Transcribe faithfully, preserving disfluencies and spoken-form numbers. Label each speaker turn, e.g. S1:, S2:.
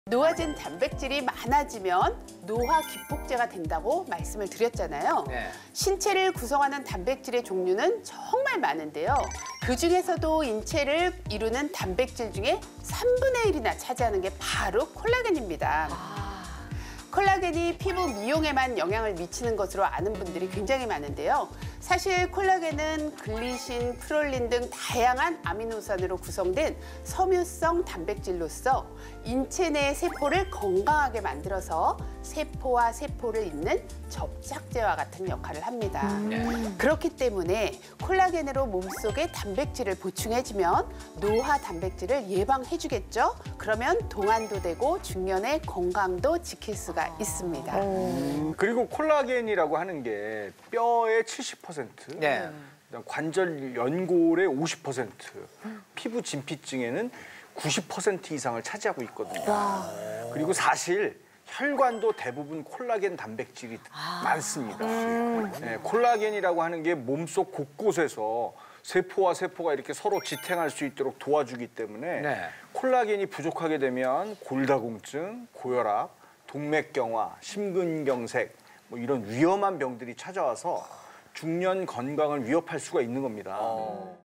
S1: 노화진 단백질이 많아지면 노화 기폭제가 된다고 말씀을 드렸잖아요.
S2: 네.
S1: 신체를 구성하는 단백질의 종류는 정말 많은데요. 그중에서도 인체를 이루는 단백질 중에 삼분의 일이나 차지하는 게 바로 콜라겐입니다. 콜라겐이 피부 미용에만 영향을 미치는 것으로 아는 분들이 굉장히 많은데요. 사실 콜라겐은 글리신, 프롤린 등 다양한 아미노산으로 구성된 섬유성 단백질로서 인체 내 세포를 건강하게 만들어서 세포와 세포를 잇는 접착제와 같은 역할을 합니다.
S2: 네.
S1: 그렇기 때문에 콜라겐으로 몸속에 단백질을 보충해주면 노화 단백질을 예방해주겠죠. 그러면 동안도 되고 중년의 건강도 지킬 수가 있습니다.
S3: 음, 그리고 콜라겐이라고 하는 게 뼈의 칠십 퍼센트,
S2: 네.
S3: 그다음 관절 연골의 오십 퍼센트, 피부 진피층에는 구십 퍼센트 이상을 차지하고 있거든요. 그리고 사실 혈관도 대부분 콜라겐 단백질이 많습니다. 네, 콜라겐이라고 하는 게 몸속 곳곳에서 세포와 세포가 이렇게 서로 지탱할 수 있도록 도와주기 때문에
S2: 네.
S3: 콜라겐이 부족하게 되면 골다공증, 고혈압, 동맥경화, 심근경색 뭐 이런 위험한 병들이 찾아와서 중년 건강을 위협할 수가 있는 겁니다.
S2: 어.